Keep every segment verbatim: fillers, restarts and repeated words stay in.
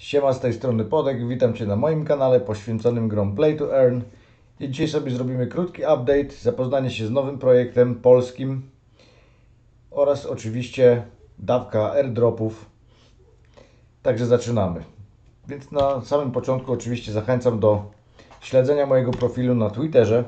Siema, z tej strony Podek, witam Cię na moim kanale poświęconym grom Play to Earn. I dzisiaj sobie zrobimy krótki update, zapoznanie się z nowym projektem polskim oraz oczywiście dawka airdropów. Także zaczynamy. Więc na samym początku oczywiście zachęcam do śledzenia mojego profilu na Twitterze,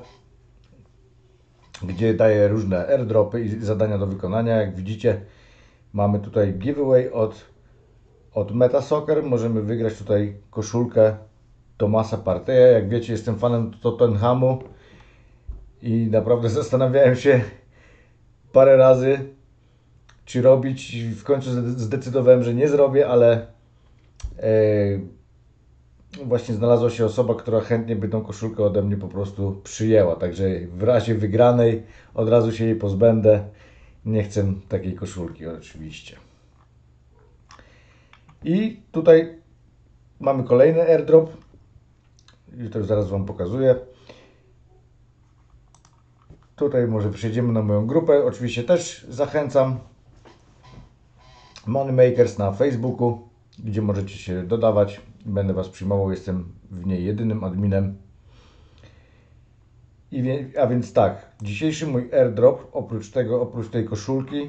gdzie daję różne airdropy i zadania do wykonania. Jak widzicie, mamy tutaj giveaway od Od Metasoccer. Możemy wygrać tutaj koszulkę Thomasa Partey'a. Jak wiecie, jestem fanem Tottenhamu i naprawdę zastanawiałem się parę razy, czy robić. W końcu zdecydowałem, że nie zrobię, ale e, właśnie znalazła się osoba, która chętnie by tą koszulkę ode mnie po prostu przyjęła. Także w razie wygranej od razu się jej pozbędę. Nie chcę takiej koszulki oczywiście. I tutaj mamy kolejny airdrop. I to już zaraz Wam pokazuję. Tutaj może przejdziemy na moją grupę. Oczywiście też zachęcam. Moneymakers na Facebooku, gdzie możecie się dodawać. Będę Was przyjmował. Jestem w niej jedynym adminem. I wie, a więc tak, dzisiejszy mój airdrop, oprócz tego, oprócz tej koszulki,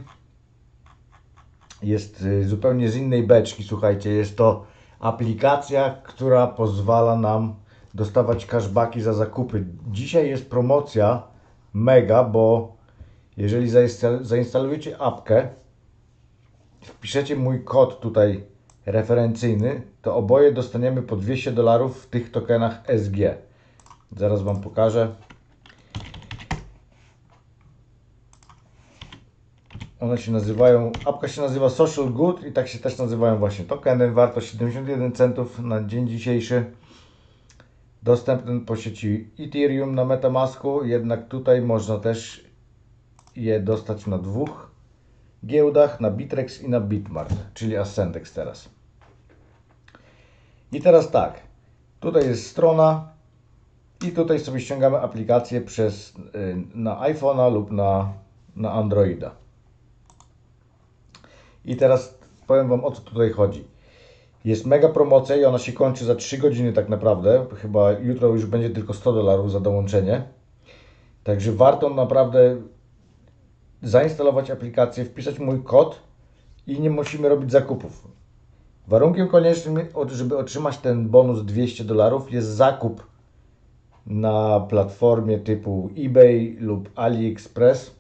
jest zupełnie z innej beczki. Słuchajcie, jest to aplikacja, która pozwala nam dostawać cashbacki za zakupy. Dzisiaj jest promocja mega, bo jeżeli zainstalujecie apkę, wpiszecie mój kod tutaj referencyjny, to oboje dostaniemy po dwieście dolarów w tych tokenach S G. Zaraz Wam pokażę. One się nazywają, apka się nazywa Social Good i tak się też nazywają właśnie tokeny. Wartość siedemdziesiąt jeden centów na dzień dzisiejszy. Dostępny po sieci Ethereum na Metamasku, jednak tutaj można też je dostać na dwóch giełdach, na Bittrex i na Bitmart, czyli Ascendex teraz. I teraz tak, tutaj jest strona i tutaj sobie ściągamy aplikację przez, na iPhone'a lub na, na Androida. I teraz powiem Wam, o co tutaj chodzi. Jest mega promocja i ona się kończy za trzy godziny tak naprawdę. Chyba jutro już będzie tylko sto dolarów za dołączenie. Także warto naprawdę zainstalować aplikację, wpisać mój kod i nie musimy robić zakupów. Warunkiem koniecznym, żeby otrzymać ten bonus dwieście dolarów, jest zakup na platformie typu eBay lub AliExpress.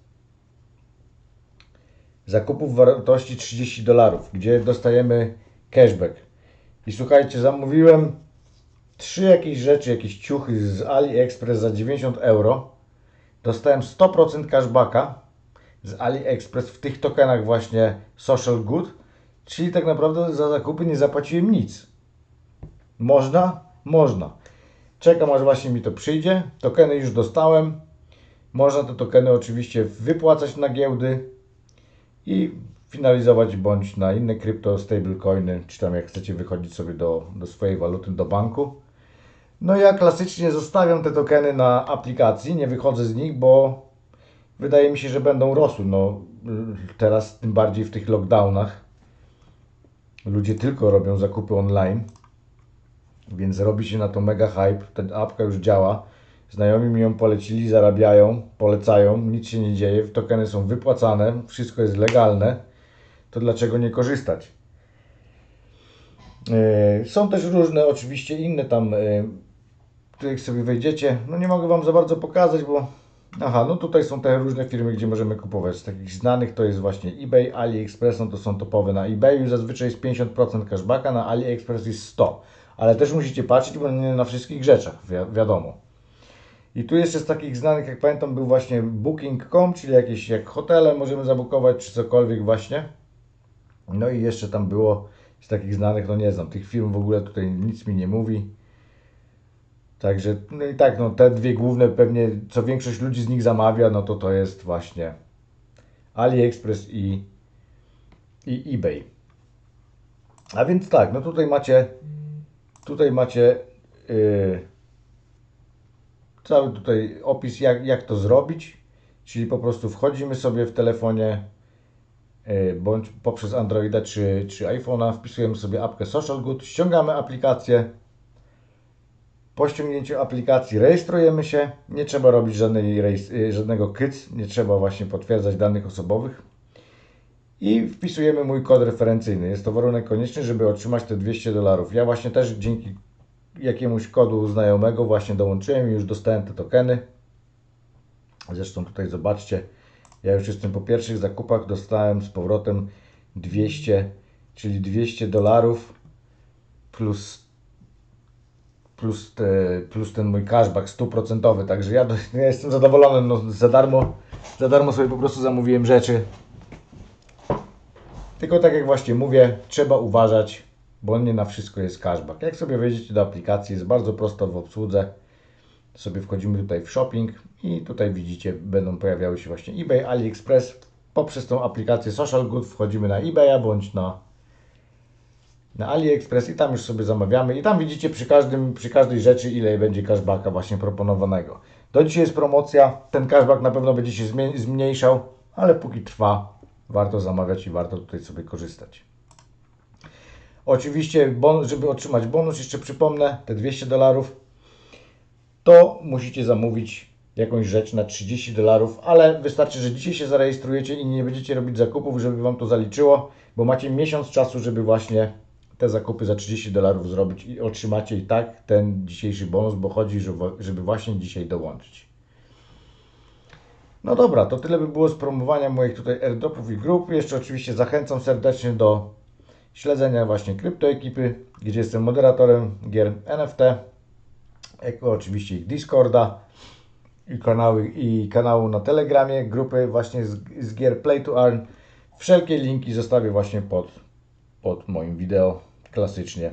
Zakupów wartości trzydzieści dolarów, gdzie dostajemy cashback. I słuchajcie, zamówiłem trzy jakieś rzeczy, jakieś ciuchy z AliExpress za dziewięćdziesiąt euro. Dostałem sto procent cashbacka z AliExpress w tych tokenach właśnie Social Good, czyli tak naprawdę za zakupy nie zapłaciłem nic. Można? Można. Czekam, aż właśnie mi to przyjdzie. Tokeny już dostałem. Można te tokeny oczywiście wypłacać na giełdy i finalizować bądź na inne krypto, stablecoiny, czy tam jak chcecie wychodzić sobie do, do swojej waluty, do banku. No ja klasycznie zostawiam te tokeny na aplikacji, nie wychodzę z nich, bo wydaje mi się, że będą rosły. No, teraz tym bardziej w tych lockdownach ludzie tylko robią zakupy online, więc robi się na to mega hype. Ta apka już działa. Znajomi mi ją polecili, zarabiają, polecają, nic się nie dzieje, tokeny są wypłacane, wszystko jest legalne, to dlaczego nie korzystać? Yy, są też różne oczywiście inne tam, yy, których sobie wejdziecie, no nie mogę Wam za bardzo pokazać, bo aha, no tutaj są te różne firmy, gdzie możemy kupować. Z takich znanych to jest właśnie eBay, AliExpress, no to są topowe. Na eBayu zazwyczaj jest pięćdziesiąt procent cashbacka, na AliExpress jest sto procent, ale też musicie patrzeć, bo nie na wszystkich rzeczach, wi wiadomo. I tu jeszcze z takich znanych, jak pamiętam, był właśnie booking kropka com, czyli jakieś jak hotele możemy zabukować, czy cokolwiek właśnie. No i jeszcze tam było z takich znanych, no nie znam, tych firm w ogóle tutaj nic mi nie mówi. Także, no i tak, no te dwie główne pewnie, co większość ludzi z nich zamawia, no to to jest właśnie AliExpress i, i eBay. A więc tak, no tutaj macie, tutaj macie yy, cały tutaj opis, jak, jak to zrobić, czyli po prostu wchodzimy sobie w telefonie, bądź poprzez Androida czy, czy iPhone'a, wpisujemy sobie apkę Social Good, ściągamy aplikację. Po ściągnięciu aplikacji rejestrujemy się, nie trzeba robić żadnej, żadnego K Y C, nie trzeba właśnie potwierdzać danych osobowych i wpisujemy mój kod referencyjny. Jest to warunek konieczny, żeby otrzymać te dwieście dolarów. Ja właśnie też dzięki jakiemuś kodu znajomego właśnie dołączyłem i już dostałem te tokeny. Zresztą tutaj zobaczcie, ja już jestem po pierwszych zakupach, dostałem z powrotem dwieście, czyli dwieście dolarów plus Plus, te, plus ten mój cashback stuprocentowy, także ja, ja jestem zadowolony, no, za darmo, za darmo sobie po prostu zamówiłem rzeczy. Tylko tak jak właśnie mówię, trzeba uważać, bo nie na wszystko jest cashback. Jak sobie wejdziecie do aplikacji, jest bardzo prosto w obsłudze. Sobie wchodzimy tutaj w shopping i tutaj widzicie, będą pojawiały się właśnie eBay, AliExpress. Poprzez tą aplikację Social Good wchodzimy na eBaya bądź na na AliExpress i tam już sobie zamawiamy i tam widzicie przy, każdym, przy każdej rzeczy, ile będzie cashbacka właśnie proponowanego. Do dzisiaj jest promocja, ten cashback na pewno będzie się zmniejszał, ale póki trwa, warto zamawiać i warto tutaj sobie korzystać. Oczywiście, bon, żeby otrzymać bonus, jeszcze przypomnę, te dwieście dolarów, to musicie zamówić jakąś rzecz na trzydzieści dolarów, ale wystarczy, że dzisiaj się zarejestrujecie i nie będziecie robić zakupów, żeby Wam to zaliczyło, bo macie miesiąc czasu, żeby właśnie te zakupy za trzydzieści dolarów zrobić i otrzymacie i tak ten dzisiejszy bonus, bo chodzi, żeby właśnie dzisiaj dołączyć. No dobra, to tyle by było z promowania moich tutaj airdropów i grup. Jeszcze oczywiście zachęcam serdecznie do śledzenia właśnie kryptoekipy, gdzie jestem moderatorem gier N F T, jako oczywiście ich Discorda i kanały i kanału na Telegramie, grupy właśnie z, z gier Play to Earn. Wszelkie linki zostawię właśnie pod pod moim wideo, klasycznie.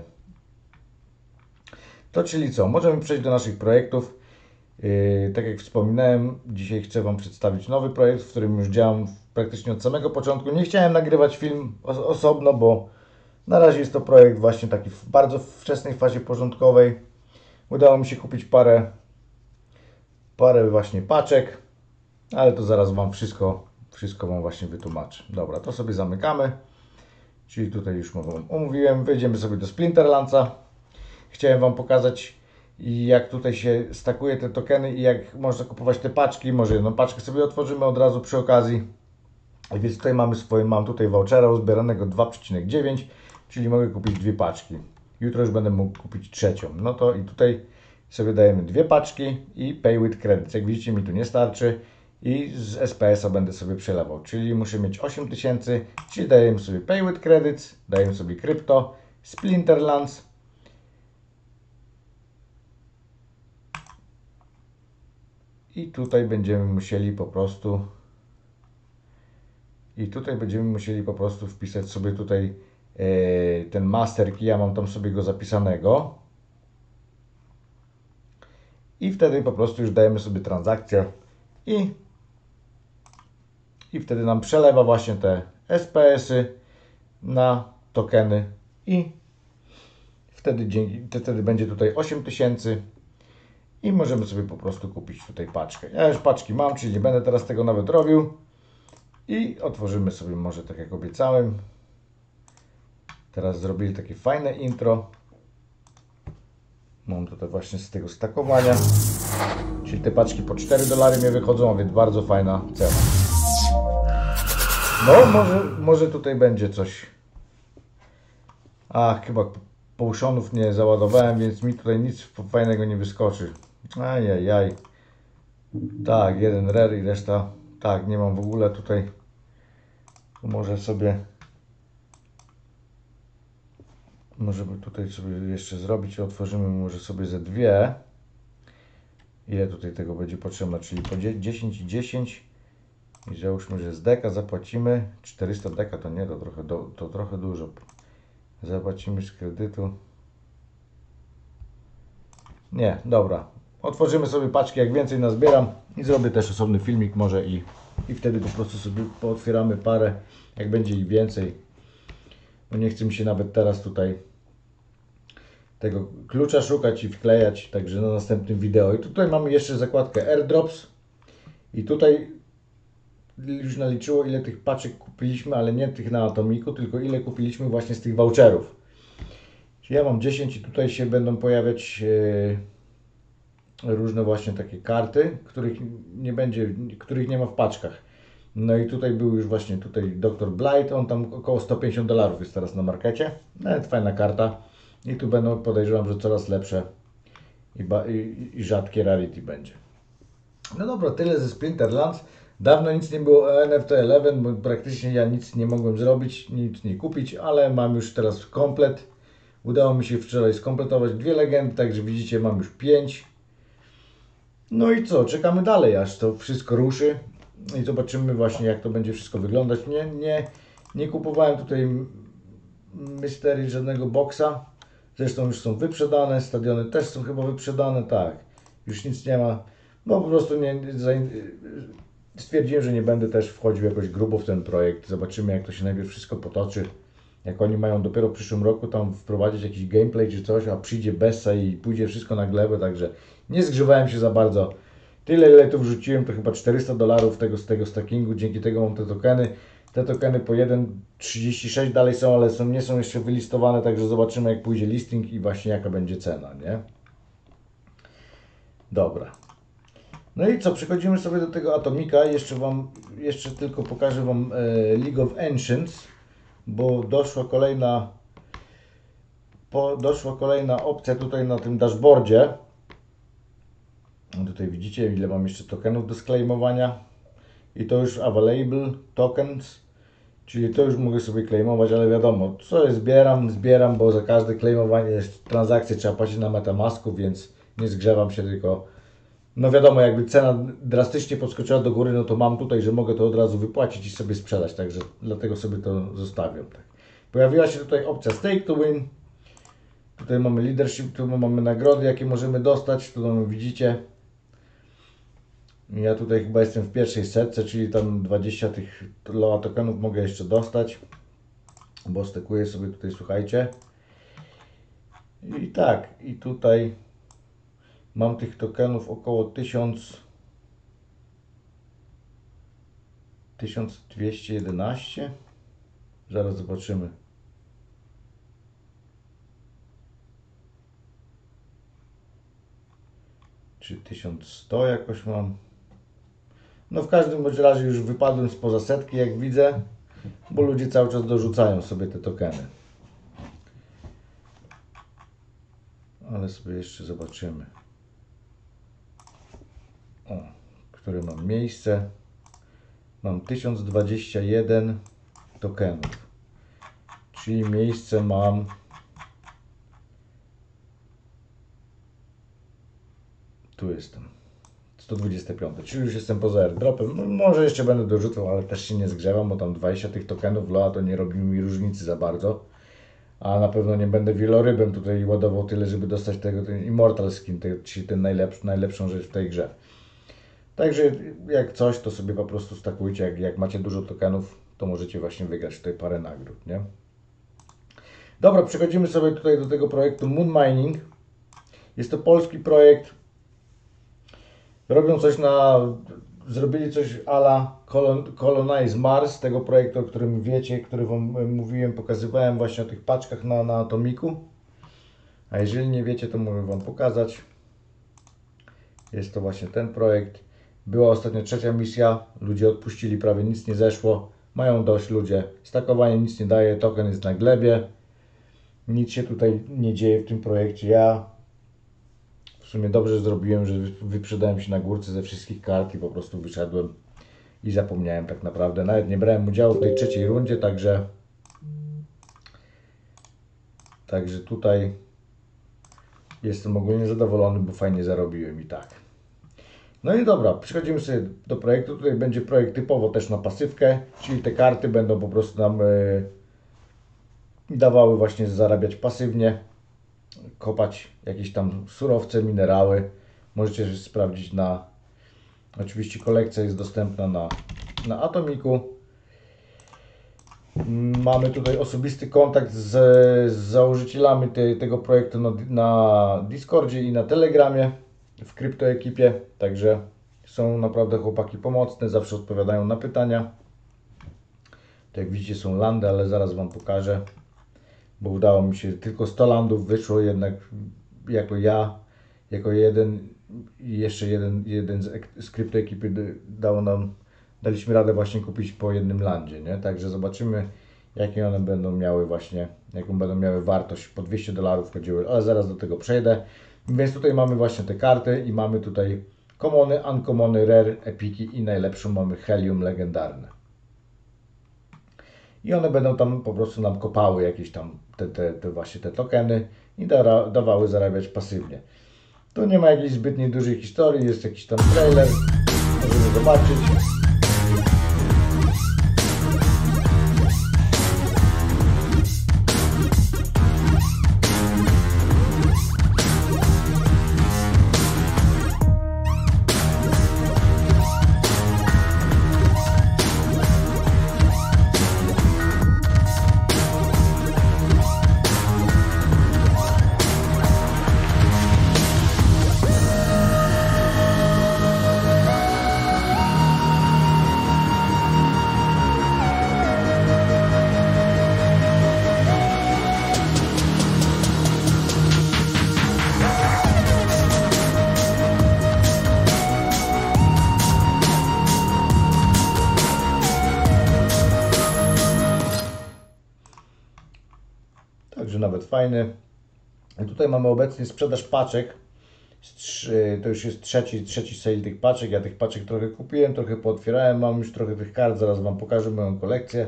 To czyli co? Możemy przejść do naszych projektów. Yy, tak jak wspominałem, dzisiaj chcę Wam przedstawić nowy projekt, w którym już działam praktycznie od samego początku. Nie chciałem nagrywać film os osobno, bo na razie jest to projekt właśnie taki w bardzo wczesnej fazie porządkowej. Udało mi się kupić parę, parę właśnie paczek, ale to zaraz Wam wszystko, wszystko Wam właśnie wytłumaczę. Dobra, to sobie zamykamy. Czyli tutaj już Wam omówiłem. Wejdziemy sobie do Splinterlandsa. Chciałem Wam pokazać, jak tutaj się stakuje te tokeny i jak można kupować te paczki. Może jedną paczkę sobie otworzymy od razu przy okazji. Więc tutaj mamy swoje, mam tutaj vouchera uzbieranego dwa przecinek dziewięć, czyli mogę kupić dwie paczki. Jutro już będę mógł kupić trzecią. No to i tutaj sobie dajemy dwie paczki i pay with credits. Jak widzicie, mi tu nie starczy. I z S P S a będę sobie przelewał, czyli muszę mieć osiem tysięcy, czyli dajemy sobie Pay with Credits, dajemy sobie krypto, Splinterlands i tutaj będziemy musieli po prostu i tutaj będziemy musieli po prostu wpisać sobie tutaj e, ten master key, ja mam tam sobie go zapisanego i wtedy po prostu już dajemy sobie transakcję i I wtedy nam przelewa właśnie te S P S y na tokeny i wtedy, dzięki, wtedy będzie tutaj osiem tysięcy i możemy sobie po prostu kupić tutaj paczkę. Ja już paczki mam, czyli nie będę teraz tego nawet robił i otworzymy sobie może tak jak obiecałem. Teraz zrobili takie fajne intro. Mam tutaj właśnie z tego stakowania. Czyli te paczki po cztery dolary mnie wychodzą, a więc bardzo fajna cena. No, może, może tutaj będzie coś. A, chyba potionów nie załadowałem, więc mi tutaj nic fajnego nie wyskoczy. Ajajaj. Tak, jeden rare i reszta. Tak, nie mam w ogóle tutaj. Może sobie. Możemy tutaj sobie jeszcze zrobić. Otworzymy może sobie ze dwie. Ile tutaj tego będzie potrzebne? Czyli po dziesięć i dziesięć. I załóżmy, że z deka zapłacimy czterysta deka, to nie, to trochę, do, to trochę dużo. Zapłacimy z kredytu. Nie, dobra. Otworzymy sobie paczki, jak więcej nazbieram i zrobię też osobny filmik może i, i wtedy po prostu sobie pootwieramy parę, jak będzie ich więcej. Bo nie chcę mi się nawet teraz tutaj tego klucza szukać i wklejać, także na następnym wideo. I tutaj mamy jeszcze zakładkę AirDrops i tutaj już naliczyło, ile tych paczek kupiliśmy, ale nie tych na Atomiku, tylko ile kupiliśmy właśnie z tych voucherów. Czyli ja mam dziesięć i tutaj się będą pojawiać e, różne właśnie takie karty, których nie będzie, których nie ma w paczkach. No i tutaj był już właśnie tutaj doktor Blight, on tam około sto pięćdziesiąt dolarów jest teraz na markecie. Nawet fajna karta. I tu będą, podejrzewam, że coraz lepsze i, i, i rzadkie rarity będzie. No dobra, tyle ze Splinterlands. Dawno nic nie było o N F T jedenaście, bo praktycznie ja nic nie mogłem zrobić, nic nie kupić, ale mam już teraz komplet. Udało mi się wczoraj skompletować dwie legendy, także widzicie, mam już pięć. No i co, czekamy dalej, aż to wszystko ruszy i zobaczymy właśnie, jak to będzie wszystko wyglądać. Nie, nie, nie kupowałem tutaj Mystery żadnego boksa. Zresztą już są wyprzedane, stadiony też są chyba wyprzedane, tak. Już nic nie ma. No po prostu nie, stwierdziłem, że nie będę też wchodził jakoś grubo w ten projekt. Zobaczymy, jak to się najpierw wszystko potoczy. Jak oni mają dopiero w przyszłym roku tam wprowadzić jakiś gameplay czy coś, a przyjdzie Bessa i pójdzie wszystko na glebę, także nie zgrzewałem się za bardzo. Tyle, ile tu wrzuciłem, to chyba czterysta dolarów tego, z tego stackingu, dzięki tego mam te tokeny. Te tokeny po jeden trzydzieści sześć dalej są, ale są, nie są jeszcze wylistowane, także zobaczymy, jak pójdzie listing i właśnie jaka będzie cena, nie? Dobra. No i co, przechodzimy sobie do tego Atomika. Jeszcze Wam, jeszcze tylko pokażę Wam e, League of Ancients, bo doszła kolejna, po, doszła kolejna opcja tutaj na tym dashboardzie. Tutaj widzicie, ile mam jeszcze tokenów do sklejmowania. I to już available tokens, czyli to już mogę sobie claimować, ale wiadomo, co jest, zbieram, zbieram, bo za każde claimowanie transakcje trzeba płacić na Metamasku, więc nie zgrzewam się, tylko no wiadomo, jakby cena drastycznie podskoczyła do góry, no to mam tutaj, że mogę to od razu wypłacić i sobie sprzedać, także dlatego sobie to zostawiam. Tak. Pojawiła się tutaj opcja Stake to Win, tutaj mamy leadership, tu mamy nagrody, jakie możemy dostać, tu tam widzicie. Ja tutaj chyba jestem w pierwszej setce, czyli tam dwadzieścia tych loa tokenów mogę jeszcze dostać, bo stekuję sobie tutaj, słuchajcie. I tak, i tutaj mam tych tokenów około tysiąc, tysiąc dwieście jedenaście. Zaraz zobaczymy. Czy tysiąc sto jakoś mam. No w każdym bądź razie już wypadłem spoza setki, jak widzę, bo ludzie cały czas dorzucają sobie te tokeny. Ale sobie jeszcze zobaczymy. O, które mam miejsce. Mam tysiąc dwadzieścia jeden tokenów. Czyli miejsce mam tu jestem. sto dwadzieścia pięć, czyli już jestem poza airdropem. No, może jeszcze będę dorzucał, ale też się nie zgrzewam, bo tam dwadzieścia tych tokenów loa to nie robi mi różnicy za bardzo. A na pewno nie będę wielorybem tutaj ładował tyle, żeby dostać tego ten Immortal Skin, czyli ten najlepszy, najlepszą rzecz w tej grze. Także jak coś, to sobie po prostu stakujcie. Jak, jak macie dużo tokenów, to możecie właśnie wygrać tutaj parę nagród, nie? Dobra, przechodzimy sobie tutaj do tego projektu Moon Mining. Jest to polski projekt. Robią coś na, zrobili coś a la Colonize Mars, tego projektu, o którym wiecie, który Wam mówiłem, pokazywałem właśnie o tych paczkach na, na Atomiku. A jeżeli nie wiecie, to mogę Wam pokazać. Jest to właśnie ten projekt. Była ostatnio trzecia misja, ludzie odpuścili, prawie nic nie zeszło. Mają dość ludzie, stakowanie nic nie daje, token jest na glebie. Nic się tutaj nie dzieje w tym projekcie. Ja w sumie dobrze zrobiłem, że wyprzedałem się na górce ze wszystkich kart i po prostu wyszedłem i zapomniałem tak naprawdę. Nawet nie brałem udziału w tej trzeciej rundzie, także także tutaj jestem ogólnie zadowolony, bo fajnie zarobiłem i tak. No i dobra, przechodzimy sobie do projektu. Tutaj będzie projekt typowo też na pasywkę, czyli te karty będą po prostu nam yy, dawały właśnie zarabiać pasywnie, kopać jakieś tam surowce, minerały. Możecie sprawdzić na, oczywiście kolekcja jest dostępna na, na Atomiku. Mamy tutaj osobisty kontakt z, z założycielami te, tego projektu na, na Discordzie i na Telegramie w kryptoekipie, także Są naprawdę chłopaki pomocne, zawsze odpowiadają na pytania. To jak widzicie są landy, ale zaraz Wam pokażę, bo udało mi się, tylko sto landów wyszło, jednak jako ja, jako jeden i jeszcze jeden, jeden z, z kryptoekipy dało nam, daliśmy radę właśnie kupić po jednym landzie, nie? Także zobaczymy, jakie one będą miały właśnie, jaką będą miały wartość, po dwieście dolarów chodziły, ale zaraz do tego przejdę. Więc tutaj mamy właśnie te karty i mamy tutaj commony, uncommony, rare, epiki i najlepszą mamy helium legendarne. I one będą tam po prostu nam kopały jakieś tam te, te, te właśnie te tokeny i da, dawały zarabiać pasywnie. Tu nie ma jakiejś zbytnio dużej historii, jest jakiś tam trailer, możemy zobaczyć. Także nawet fajny. I tutaj mamy obecnie sprzedaż paczek. To już jest trzeci, trzeci sale tych paczek. Ja tych paczek trochę kupiłem, trochę pootwierałem. Mam już trochę tych kart, zaraz Wam pokażę moją kolekcję.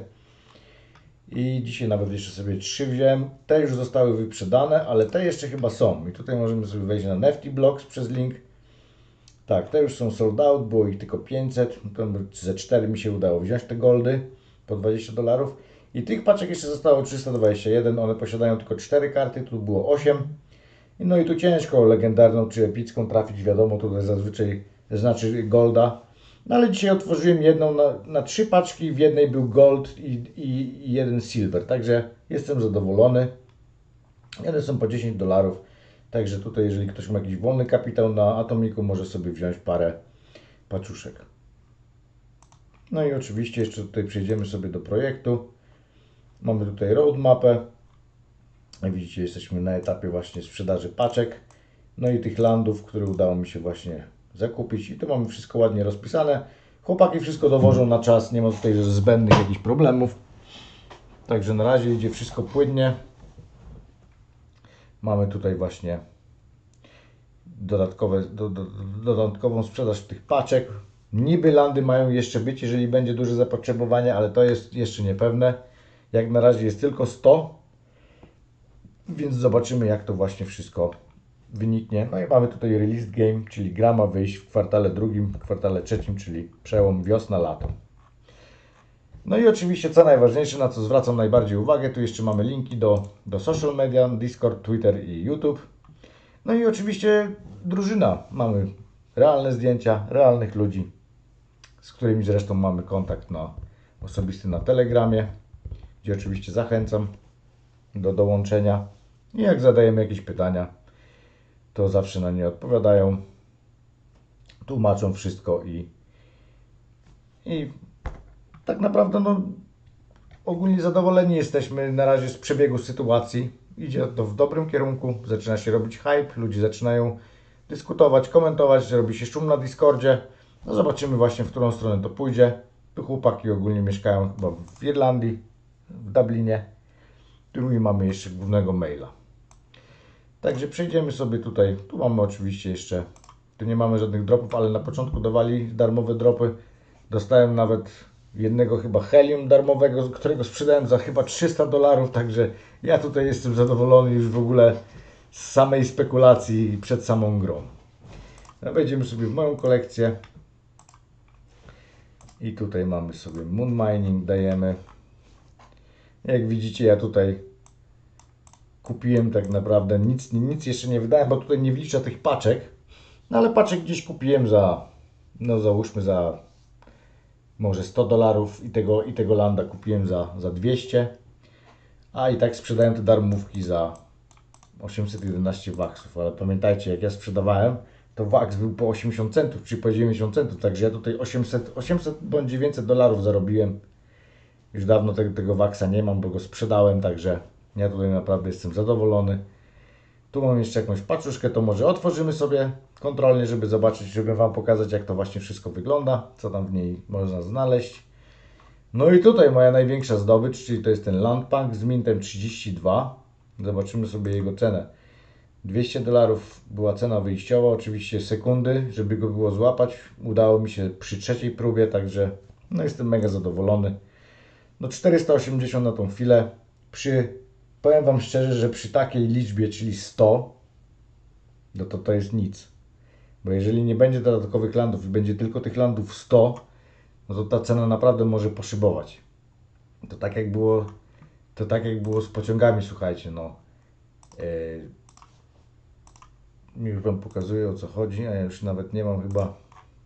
I dzisiaj nawet jeszcze sobie trzy wziąłem. Te już zostały wyprzedane, ale te jeszcze chyba są. I tutaj możemy sobie wejść na Nifty Blocks przez link. Tak, te już są sold out, było ich tylko pięćset. Ze cztery mi się udało wziąć te goldy po dwadzieścia dolarów. I tych paczek jeszcze zostało trzysta dwadzieścia jeden, one posiadają tylko cztery karty, tu było osiem. No i tu ciężko legendarną czy epicką trafić, wiadomo, tutaj zazwyczaj znaczy golda. No ale dzisiaj otworzyłem jedną na, na trzy paczki, w jednej był gold i, i, i jeden silver, także jestem zadowolony. One są po dziesięć dolarów, także tutaj jeżeli ktoś ma jakiś wolny kapitał na Atomiku, może sobie wziąć parę paczuszek. No i oczywiście jeszcze tutaj przejdziemy sobie do projektu. Mamy tutaj roadmapę. Jak widzicie, jesteśmy na etapie właśnie sprzedaży paczek. No i tych landów, które udało mi się właśnie zakupić. I tu mamy wszystko ładnie rozpisane. Chłopaki wszystko dowożą na czas, nie ma tutaj zbędnych jakichś problemów. Także na razie idzie wszystko płynnie. Mamy tutaj właśnie dodatkowe, do, do, dodatkową sprzedaż tych paczek. Niby landy mają jeszcze być, jeżeli będzie duże zapotrzebowanie, ale to jest jeszcze niepewne. Jak na razie jest tylko sto, więc zobaczymy, jak to właśnie wszystko wyniknie. No i mamy tutaj release game, czyli gra ma wyjść w kwartale drugim, w kwartale trzecim, czyli przełom wiosna-lato. No i oczywiście co najważniejsze, na co zwracam najbardziej uwagę, tu jeszcze mamy linki do, do social media, Discord, Twitter i YouTube. No i oczywiście drużyna. Mamy realne zdjęcia, realnych ludzi, z którymi zresztą mamy kontakt na osobisty na Telegramie, gdzie oczywiście zachęcam do dołączenia. I jak zadajemy jakieś pytania, to zawsze na nie odpowiadają, tłumaczą wszystko i, i tak naprawdę no, ogólnie zadowoleni jesteśmy na razie z przebiegu sytuacji. Idzie to w dobrym kierunku, zaczyna się robić hype, ludzie zaczynają dyskutować, komentować, robi się szum na Discordzie. No zobaczymy właśnie, w którą stronę to pójdzie. Tu chłopaki ogólnie mieszkają chyba w Irlandii, w Dublinie. Tu mamy jeszcze głównego maila. Także przejdziemy sobie tutaj. Tu mamy oczywiście jeszcze, tu nie mamy żadnych dropów, ale na początku dawali darmowe dropy. Dostałem nawet jednego chyba helium darmowego, którego sprzedałem za chyba trzysta dolarów, także ja tutaj jestem zadowolony już w ogóle z samej spekulacji przed samą grą. No, wejdziemy sobie w moją kolekcję i tutaj mamy sobie moon mining, dajemy. Jak widzicie, ja tutaj kupiłem tak naprawdę, nic, nic jeszcze nie wydałem, bo tutaj nie wliczę tych paczek, no ale paczek gdzieś kupiłem za, no załóżmy za może sto dolarów i tego, i tego landa kupiłem za, za dwieście, a i tak sprzedałem te darmówki za osiemset jedenaście baksów, ale pamiętajcie, jak ja sprzedawałem, to waks był po osiemdziesiąt centów, czy po dziewięćdziesiąt centów, także ja tutaj osiemset, osiemset bądź dziewięćset dolarów zarobiłem. Już dawno tego, tego waksa nie mam, bo go sprzedałem, także ja tutaj naprawdę jestem zadowolony. Tu mam jeszcze jakąś paczuszkę, to może otworzymy sobie kontrolnie, żeby zobaczyć, żeby Wam pokazać, jak to właśnie wszystko wygląda, co tam w niej można znaleźć. No i tutaj moja największa zdobycz, czyli to jest ten Landpunk z mintem trzydzieści dwa. Zobaczymy sobie jego cenę. dwieście dolarów była cena wyjściowa, oczywiście sekundy, żeby go było złapać. Udało mi się przy trzeciej próbie, także no jestem mega zadowolony. No czterysta osiemdziesiąt na tą chwilę. Przy, powiem Wam szczerze, że przy takiej liczbie, czyli sto, no to to jest nic. Bo jeżeli nie będzie dodatkowych landów i będzie tylko tych landów sto, no to ta cena naprawdę może poszybować. To tak jak było, to tak jak było z pociągami, słuchajcie, no. Yy, już Wam pokazuję, o co chodzi, a ja już nawet nie mam chyba.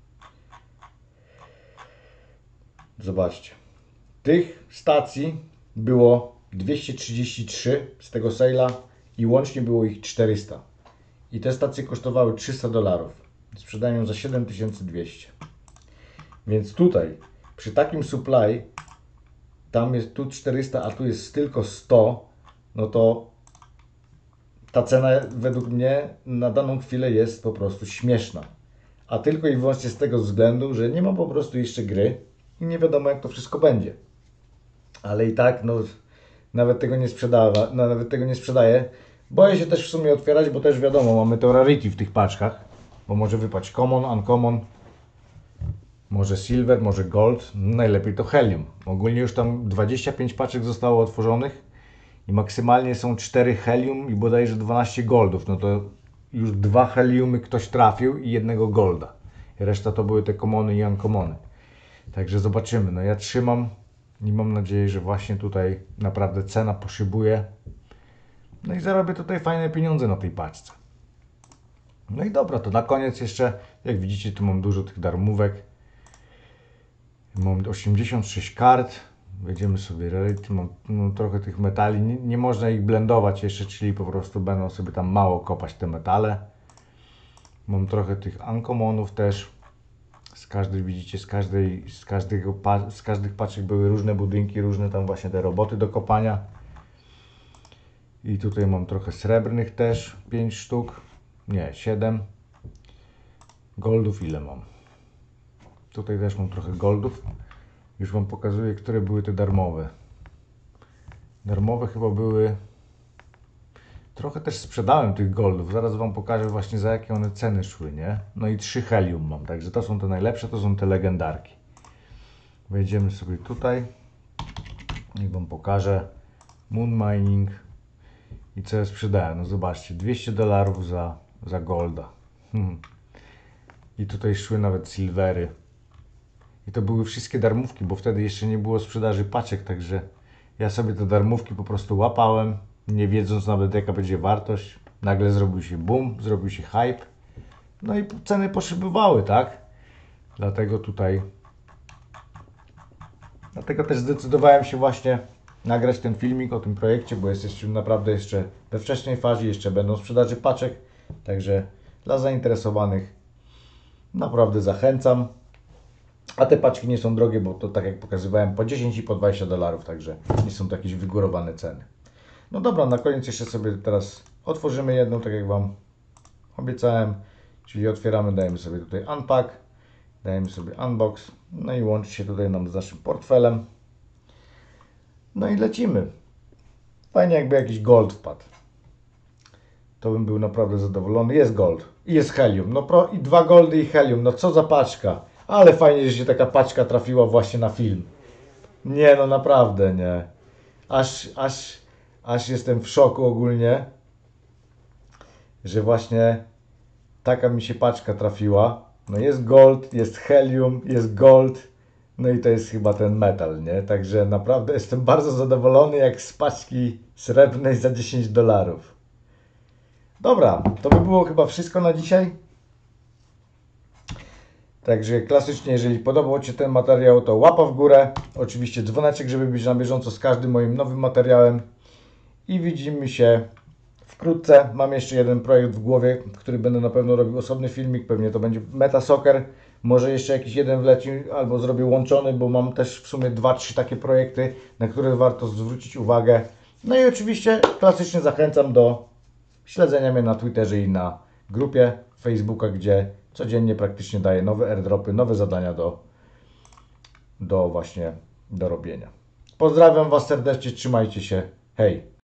Zobaczcie. Tych stacji było dwieście trzydzieści trzy z tego sale'a i łącznie było ich czterysta. I te stacje kosztowały trzysta dolarów. Sprzedają za siedem tysięcy dwieście. Więc tutaj, przy takim supply, tam jest tu czterysta, a tu jest tylko sto, no to ta cena według mnie na daną chwilę jest po prostu śmieszna. A tylko i wyłącznie z tego względu, że nie ma po prostu jeszcze gry i nie wiadomo, jak to wszystko będzie. Ale i tak, no, nawet tego nie sprzedawa, no, nawet tego nie sprzedaję. Boję się też w sumie otwierać, bo też wiadomo, mamy to rarity w tych paczkach, bo może wypaść common, uncommon, może silver, może gold, najlepiej to helium. Ogólnie już tam dwadzieścia pięć paczek zostało otworzonych i maksymalnie są cztery helium i bodajże dwanaście goldów. No to już dwa heliumy ktoś trafił i jednego golda. Reszta to były te commony i uncommony. Także zobaczymy. No ja trzymam i mam nadzieję, że właśnie tutaj naprawdę cena poszybuje. No i zarobię tutaj fajne pieniądze na tej paczce. No i dobra, to na koniec jeszcze, jak widzicie, tu mam dużo tych darmówek. Mam osiemdziesiąt sześć kart. Wejdziemy sobie rarity, mam no, trochę tych metali. Nie, nie można ich blendować jeszcze, czyli po prostu będą sobie tam mało kopać te metale. Mam trochę tych uncommonów też. Z każdej, widzicie, z każdej, z każdego, z każdych paczek były różne budynki, różne tam właśnie te roboty do kopania. I tutaj mam trochę srebrnych też, pięć sztuk. Nie, siedem. Goldów ile mam? Tutaj też mam trochę goldów. Już Wam pokazuję, które były te darmowe. Darmowe chyba były... Trochę też sprzedałem tych goldów. Zaraz Wam pokażę właśnie, za jakie one ceny szły, nie? No i trzy helium mam, także to są te najlepsze, to są te legendarki. Wejdziemy sobie tutaj i Wam pokażę Moon Mining i co ja sprzedałem. No zobaczcie, dwieście dolarów za, za golda. Hmm. I tutaj szły nawet silvery. I to były wszystkie darmówki, bo wtedy jeszcze nie było sprzedaży paczek, także ja sobie te darmówki po prostu łapałem, nie wiedząc nawet, jaka będzie wartość. Nagle zrobił się boom, zrobił się hype. No i ceny poszybowały, tak? Dlatego tutaj... Dlatego też zdecydowałem się właśnie nagrać ten filmik o tym projekcie, bo jesteśmy naprawdę jeszcze we wczesnej fazie, jeszcze będą sprzedaży paczek. Także dla zainteresowanych naprawdę zachęcam. A te paczki nie są drogie, bo to tak jak pokazywałem po dziesięć i po dwadzieścia dolarów, także nie są to jakieś wygórowane ceny. No dobra, na koniec jeszcze sobie teraz otworzymy jedną, tak jak Wam obiecałem. Czyli otwieramy, dajemy sobie tutaj unpack, dajemy sobie unbox, no i łączy się tutaj nam z naszym portfelem. No i lecimy. Fajnie jakby jakiś gold wpadł. To bym był naprawdę zadowolony. Jest gold i jest helium. No pro, i dwa goldy i helium. No co za paczka. Ale fajnie, że się taka paczka trafiła właśnie na film. Nie, no naprawdę nie. Aż, aż, aż jestem w szoku ogólnie, że właśnie taka mi się paczka trafiła. No jest gold, jest helium, jest gold. No i to jest chyba ten metal, nie? Także naprawdę jestem bardzo zadowolony jak z paczki srebrnej za dziesięć dolarów. Dobra, to by było chyba wszystko na dzisiaj. Także klasycznie, jeżeli podobał Ci się ten materiał, to łapa w górę. Oczywiście dzwoneczek, żeby być na bieżąco z każdym moim nowym materiałem. I widzimy się w Wkrótce mam jeszcze jeden projekt w głowie, który będę na pewno robił osobny filmik, pewnie to będzie Meta Soccer. Może jeszcze jakiś jeden wleci albo zrobię łączony, bo mam też w sumie dwa trzy takie projekty, na które warto zwrócić uwagę. No i oczywiście klasycznie zachęcam do śledzenia mnie na Twitterze i na grupie Facebooka, gdzie codziennie praktycznie daję nowe airdropy, nowe zadania do, do właśnie do robienia. Pozdrawiam Was serdecznie, trzymajcie się, hej!